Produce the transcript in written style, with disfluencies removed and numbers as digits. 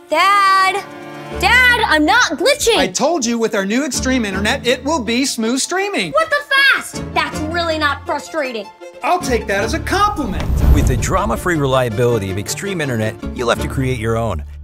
Dad! Dad, I'm not glitching! I told you with our new Extreme Internet, it will be smooth streaming. What the fast? That's really not frustrating. I'll take that as a compliment. With the drama-free reliability of Extreme Internet, you'll have to create your own.